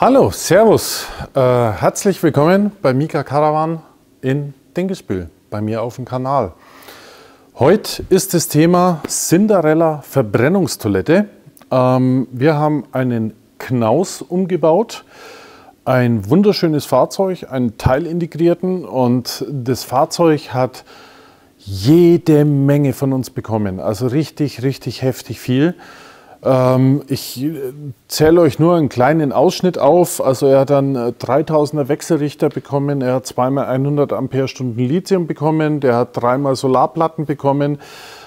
Hallo, Servus, herzlich willkommen bei Mika Caravan in Dingesbühl, bei mir auf dem Kanal. Heute ist das Thema Cinderella Verbrennungstoilette. Wir haben einen Knaus umgebaut, ein wunderschönes Fahrzeug, einen teilintegrierten, und das Fahrzeug hat jede Menge von uns bekommen, also richtig heftig viel. Ich zähle euch nur einen kleinen Ausschnitt auf. Also er hat einen 3000er Wechselrichter bekommen, er hat 2x100 Ampere-Stunden Lithium bekommen, der hat 3x Solarplatten bekommen,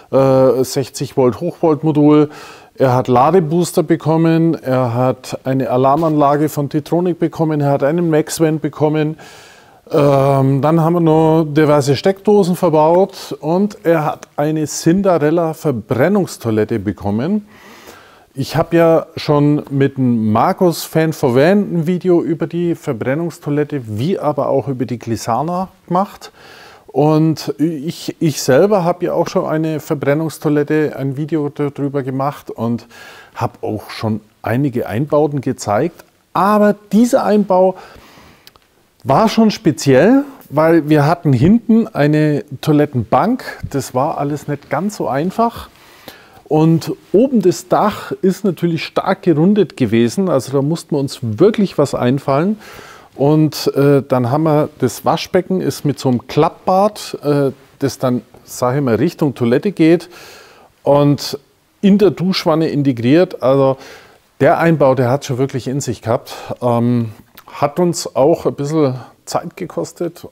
60 Volt Hochvoltmodul, er hat Ladebooster bekommen, er hat eine Alarmanlage von Tetronic bekommen, er hat einen Maxvent bekommen. Dann haben wir noch diverse Steckdosen verbaut und er hat eine Cinderella Verbrennungstoilette bekommen. Ich habe ja schon mit dem Markus Fan for Van ein Video über die Verbrennungstoilette, wie aber auch über die Glissana gemacht. Und ich selber habe ja auch schon eine Verbrennungstoilette, ein Video darüber gemacht und habe auch schon einige Einbauten gezeigt. Aber dieser Einbau war schon speziell, weil wir hatten hinten eine Toilettenbank. Das war alles nicht ganz so einfach. Und oben das Dach ist natürlich stark gerundet gewesen, also da mussten wir uns wirklich was einfallen. Und dann haben wir, das Waschbecken ist mit so einem Klappbad, das dann, sage ich mal, Richtung Toilette geht und in der Duschwanne integriert. Also der Einbau, der hat schon wirklich in sich gehabt. Hat uns auch ein bisschen Zeit gekostet,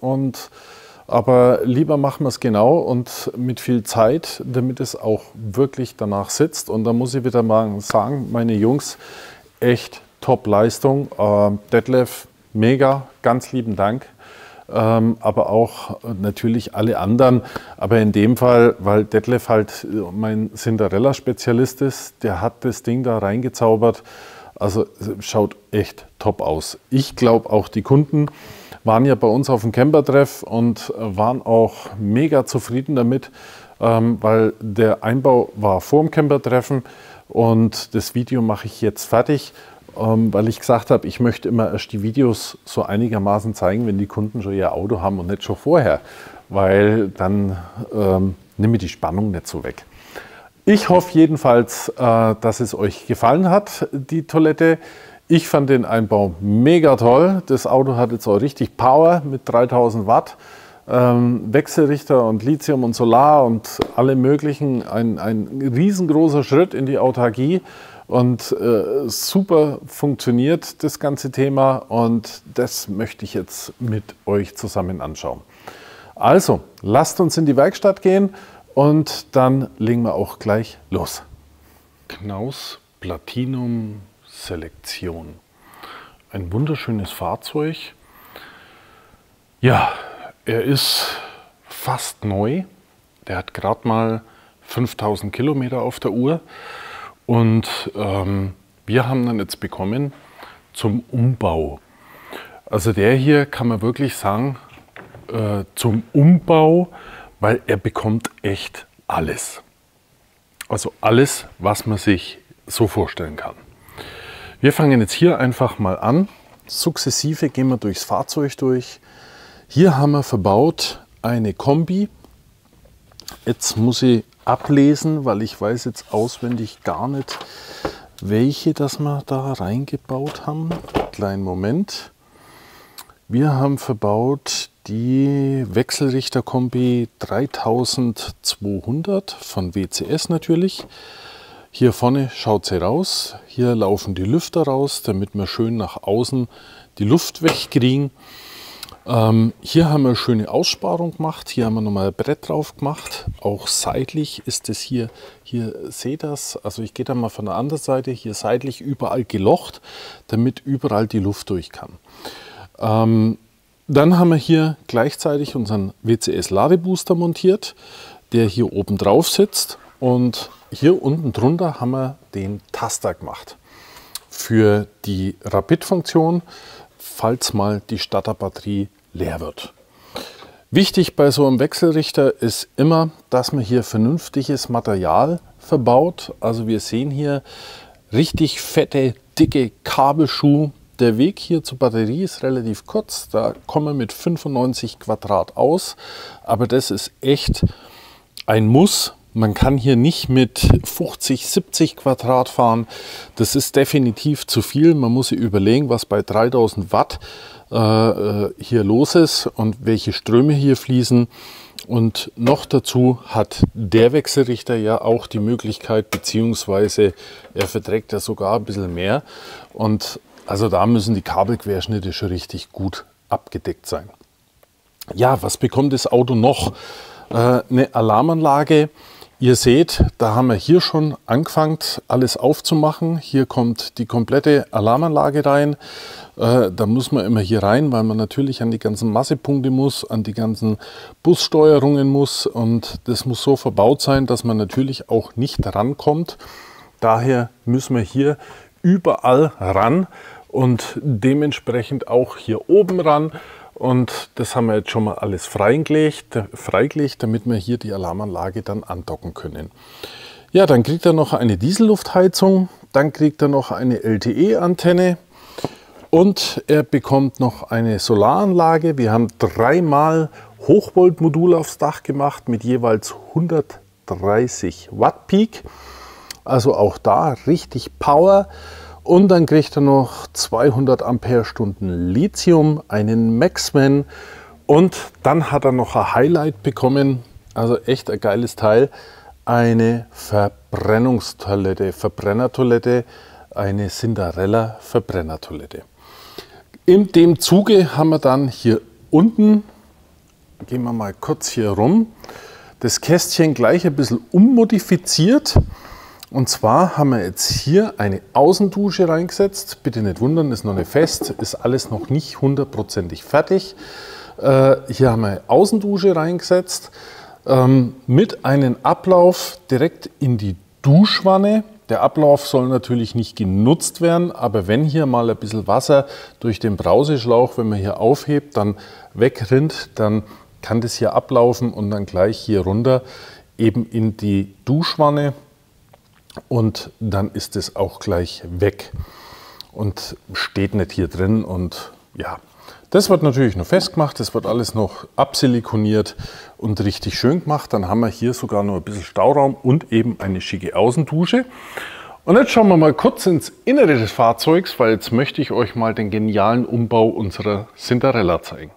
aber lieber machen wir es genau und mit viel Zeit, damit es auch wirklich danach sitzt. Und da muss ich wieder mal sagen, meine Jungs, echt Top-Leistung. Detlef, mega, ganz lieben Dank. Aber auch natürlich alle anderen. Aber in dem Fall, weil Detlef halt mein Cinderella-Spezialist ist, der hat das Ding da reingezaubert. Also schaut echt top aus. Ich glaube auch die Kunden waren ja bei uns auf dem Campertreff und waren auch mega zufrieden damit, weil der Einbau war vor dem Campertreffen und das Video mache ich jetzt fertig, weil ich gesagt habe, ich möchte immer erst die Videos so einigermaßen zeigen, wenn die Kunden schon ihr Auto haben und nicht schon vorher, weil dann nehme ich die Spannung nicht so weg. Ich hoffe jedenfalls, dass es euch gefallen hat, die Toilette. Ich fand den Einbau mega toll. Das Auto hat jetzt auch richtig Power mit 3000 Watt. Wechselrichter und Lithium und Solar und alle möglichen. Ein riesengroßer Schritt in die Autarkie. Und super funktioniert das ganze Thema. Und das möchte ich jetzt mit euch zusammen anschauen. Also, lasst uns in die Werkstatt gehen und dann legen wir auch gleich los. Knaus Platinum Selektion. Ein wunderschönes Fahrzeug. Ja, er ist fast neu. Der hat gerade mal 5000 Kilometer auf der Uhr. Und wir haben dann jetzt bekommen zum Umbau. Also der hier kann man wirklich sagen, zum Umbau, weil er bekommt echt alles. Also alles, was man sich so vorstellen kann. Wir fangen jetzt hier einfach mal an. Sukzessive gehen wir durchs Fahrzeug durch. Hier haben wir verbaut eine Kombi. Jetzt muss ich ablesen, weil ich weiß jetzt auswendig gar nicht, welche das wir da reingebaut haben. Kleinen Moment. Wir haben verbaut die Wechselrichter-Kombi 3200 von WCS natürlich. Hier vorne schaut sie raus, hier laufen die Lüfter raus, damit wir schön nach außen die Luft wegkriegen. Hier haben wir eine schöne Aussparung gemacht, hier haben wir nochmal ein Brett drauf gemacht. Auch seitlich ist es hier seht ihr das, also ich gehe da mal von der anderen Seite, hier seitlich überall gelocht, damit überall die Luft durch kann. Dann haben wir hier gleichzeitig unseren WCS Ladebooster montiert, der hier oben drauf sitzt. Und hier unten drunter haben wir den Taster gemacht für die Rapid-Funktion, falls mal die Starterbatterie leer wird. Wichtig bei so einem Wechselrichter ist immer, dass man hier vernünftiges Material verbaut. Also wir sehen hier richtig fette, dicke Kabelschuhe, Der Weg hier zur Batterie ist relativ kurz, da kommen wir mit 95 Quadrat aus, aber das ist echt ein Muss. Man kann hier nicht mit 50, 70 Quadrat fahren. Das ist definitiv zu viel. Man muss sich überlegen, was bei 3000 Watt hier los ist und welche Ströme hier fließen. Und noch dazu hat der Wechselrichter ja auch die Möglichkeit, beziehungsweise er verträgt ja sogar ein bisschen mehr. Und also da müssen die Kabelquerschnitte schon richtig gut abgedeckt sein. Ja, was bekommt das Auto noch? Eine Alarmanlage. Ihr seht, da haben wir hier schon angefangen, alles aufzumachen. Hier kommt die komplette Alarmanlage rein. Da muss man immer hier rein, weil man natürlich an die ganzen Massepunkte muss, an die ganzen Bussteuerungen muss. Und das muss so verbaut sein, dass man natürlich auch nicht rankommt. Daher müssen wir hier überall ran und dementsprechend auch hier oben ran. Und das haben wir jetzt schon mal alles freigelegt, damit wir hier die Alarmanlage dann andocken können. Ja, dann kriegt er noch eine Dieselluftheizung, dann kriegt er noch eine LTE-Antenne und er bekommt noch eine Solaranlage. Wir haben 3-mal Hochvoltmodul aufs Dach gemacht mit jeweils 130 Watt Peak. Also auch da richtig Power. Und dann kriegt er noch 200 Ampere-Stunden Lithium, einen Maxman und dann hat er noch ein Highlight bekommen, also echt ein geiles Teil, eine Verbrennertoilette, eine Cinderella Verbrennertoilette. In dem Zuge haben wir dann hier unten, gehen wir mal kurz hier rum, das Kästchen gleich ein bisschen ummodifiziert. Und zwar haben wir jetzt hier eine Außendusche reingesetzt. Bitte nicht wundern, ist noch nicht fest, ist alles noch nicht hundertprozentig fertig. Hier haben wir eine Außendusche reingesetzt mit einem Ablauf direkt in die Duschwanne. Der Ablauf soll natürlich nicht genutzt werden, aber wenn hier mal ein bisschen Wasser durch den Brauseschlauch, wenn man hier aufhebt, dann wegrinnt, dann kann das hier ablaufen und dann gleich hier runter eben in die Duschwanne. Und dann ist es auch gleich weg und steht nicht hier drin. Und ja, das wird natürlich noch festgemacht, das wird alles noch absilikoniert und richtig schön gemacht. Dann haben wir hier sogar noch ein bisschen Stauraum und eben eine schicke Außendusche. Und jetzt schauen wir mal kurz ins Innere des Fahrzeugs, weil jetzt möchte ich euch mal den genialen Umbau unserer Cinderella zeigen.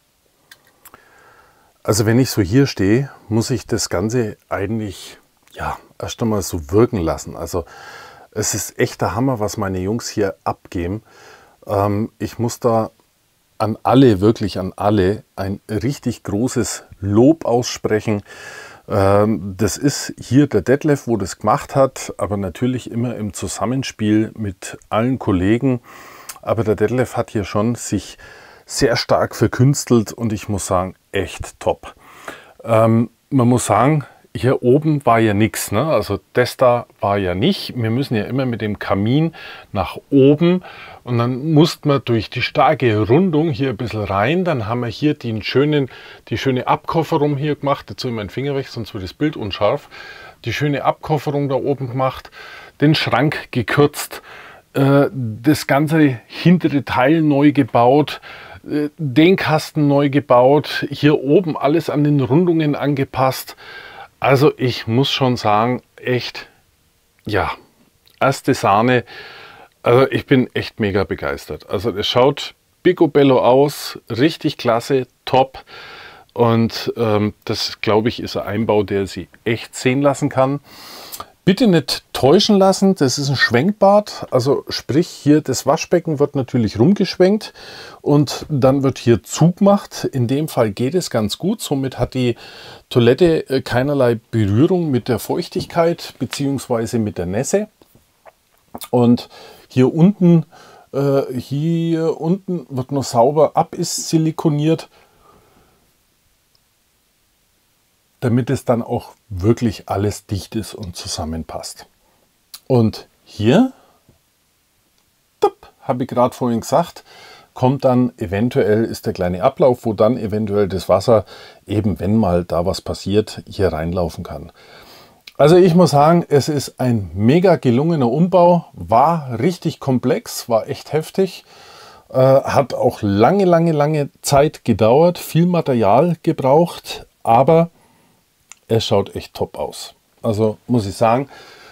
Also wenn ich so hier stehe, muss ich das Ganze eigentlich erst einmal so wirken lassen. Also es ist echt der Hammer, was meine Jungs hier abgeben. Ich muss da an alle, wirklich an alle, ein richtig großes Lob aussprechen. Das ist hier der Detlef, wo das gemacht hat, aber natürlich immer im Zusammenspiel mit allen Kollegen. Aber der Detlef hat hier schon sich sehr stark verkünstelt und ich muss sagen, echt top. Man muss sagen, hier oben war ja nichts, ne? Also das da war ja nicht. Wir müssen ja immer mit dem Kamin nach oben und dann musste man durch die starke Rundung hier ein bisschen rein. Dann haben wir hier die schöne Abkofferung hier gemacht. Jetzt soll ich meinen Finger weg, sonst wird das Bild unscharf. Die schöne Abkofferung da oben gemacht, den Schrank gekürzt, das ganze hintere Teil neu gebaut, den Kasten neu gebaut, hier oben alles an den Rundungen angepasst. Also ich muss schon sagen, echt, ja, erste Sahne. Also ich bin echt mega begeistert. Also es schaut picobello aus, richtig klasse, top. Und das, glaube ich, ist ein Einbau, der sie echt sehen lassen kann. Bitte nicht täuschen lassen, das ist ein Schwenkbad, also sprich hier das Waschbecken wird natürlich rumgeschwenkt und dann wird hier zugemacht. In dem Fall geht es ganz gut, somit hat die Toilette keinerlei Berührung mit der Feuchtigkeit bzw. mit der Nässe. Und hier unten wird noch sauber absilikoniert, damit es dann auch wirklich alles dicht ist und zusammenpasst. Und hier, habe ich gerade vorhin gesagt, kommt dann eventuell, ist der kleine Ablauf, wo dann eventuell das Wasser, eben wenn mal da was passiert, hier reinlaufen kann. Also ich muss sagen, es ist ein mega gelungener Umbau, war richtig komplex, war echt heftig, hat auch lange Zeit gedauert, viel Material gebraucht, aber es schaut echt top aus. Also muss ich sagen,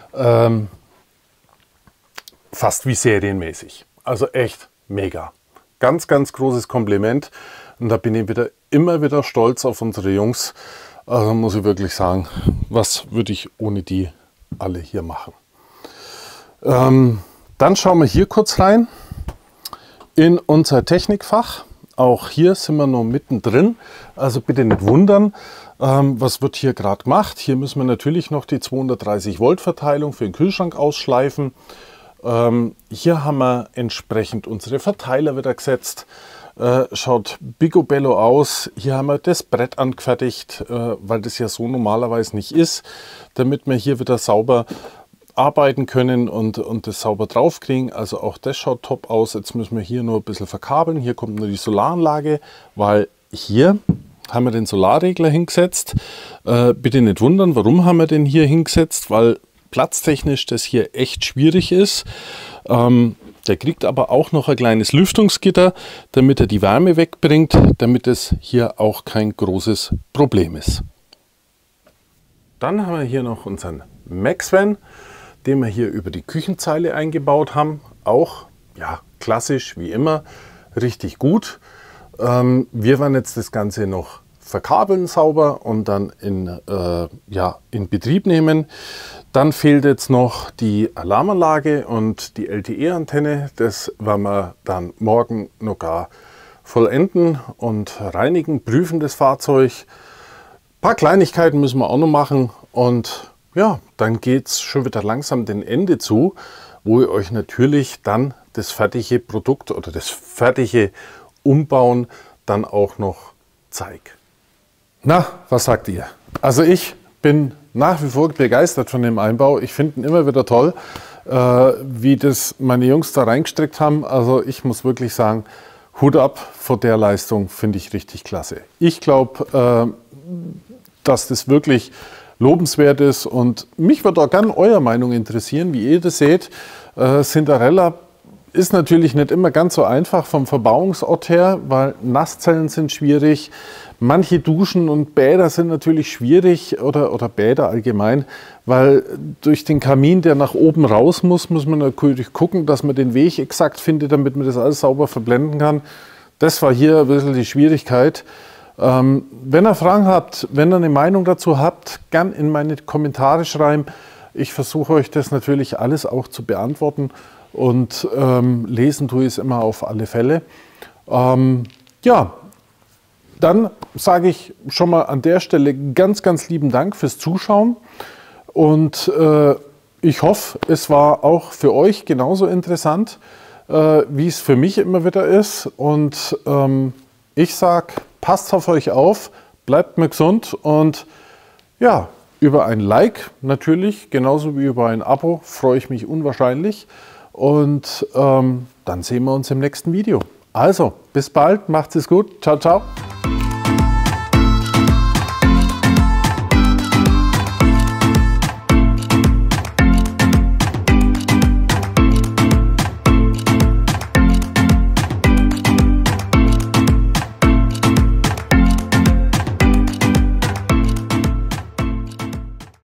fast wie serienmäßig. Also echt mega. Ganz großes Kompliment und da bin ich immer wieder stolz auf unsere Jungs. Also muss ich wirklich sagen, was würde ich ohne die alle hier machen. Dann schauen wir hier kurz rein in unser Technikfach. Auch hier sind wir noch mittendrin, also bitte nicht wundern, was wird hier gerade gemacht. Hier müssen wir natürlich noch die 230 Volt Verteilung für den Kühlschrank ausschleifen. Hier haben wir entsprechend unsere Verteiler wieder gesetzt. Schaut picobello aus. Hier haben wir das Brett angefertigt, weil das ja so normalerweise nicht ist, damit wir hier wieder sauber arbeiten können und das sauber drauf kriegen. Also auch das schaut top aus. Jetzt müssen wir hier nur ein bisschen verkabeln. Hier kommt nur die Solaranlage, weil hier haben wir den Solarregler hingesetzt. Bitte nicht wundern, warum haben wir den hier hingesetzt, weil platztechnisch das hier echt schwierig ist. Der kriegt aber auch noch ein kleines Lüftungsgitter, damit er die Wärme wegbringt, damit es hier auch kein großes Problem ist. Dann haben wir hier noch unseren Maxvan, den wir hier über die Küchenzeile eingebaut haben. Auch ja, klassisch wie immer, richtig gut. Wir werden jetzt das Ganze noch verkabeln sauber und dann in Betrieb nehmen. Dann fehlt jetzt noch die Alarmanlage und die LTE-Antenne. Das werden wir dann morgen noch gar vollenden und reinigen, prüfen das Fahrzeug. Ein paar Kleinigkeiten müssen wir auch noch machen und ja, dann geht es schon wieder langsam dem Ende zu, wo ich euch natürlich dann das fertige Produkt oder das fertige Umbauen dann auch noch zeige. Na, was sagt ihr? Also ich bin nach wie vor begeistert von dem Einbau. Ich finde ihn immer wieder toll, wie das meine Jungs da reingesteckt haben. Also ich muss wirklich sagen, Hut ab vor der Leistung, finde ich richtig klasse. Ich glaube, dass das wirklich lobenswert ist und mich würde auch gerne eure Meinung interessieren, wie ihr das seht. Cinderella ist natürlich nicht immer ganz so einfach vom Verbauungsort her, weil Nasszellen sind schwierig. Manche Duschen und Bäder sind natürlich schwierig oder Bäder allgemein, weil durch den Kamin, der nach oben raus muss man natürlich gucken, dass man den Weg exakt findet, damit man das alles sauber verblenden kann. Das war hier ein bisschen die Schwierigkeit. Wenn ihr Fragen habt, wenn ihr eine Meinung dazu habt, gern in meine Kommentare schreiben. Ich versuche euch das natürlich alles auch zu beantworten und lesen tue ich es immer auf alle Fälle. Ja. Dann sage ich schon mal an der Stelle ganz lieben Dank fürs Zuschauen und ich hoffe, es war auch für euch genauso interessant, wie es für mich immer wieder ist und ich sage, passt auf euch auf, bleibt mir gesund und ja, über ein Like natürlich, genauso wie über ein Abo, freue ich mich unwahrscheinlich und dann sehen wir uns im nächsten Video. Also, bis bald, macht's es gut, ciao, ciao.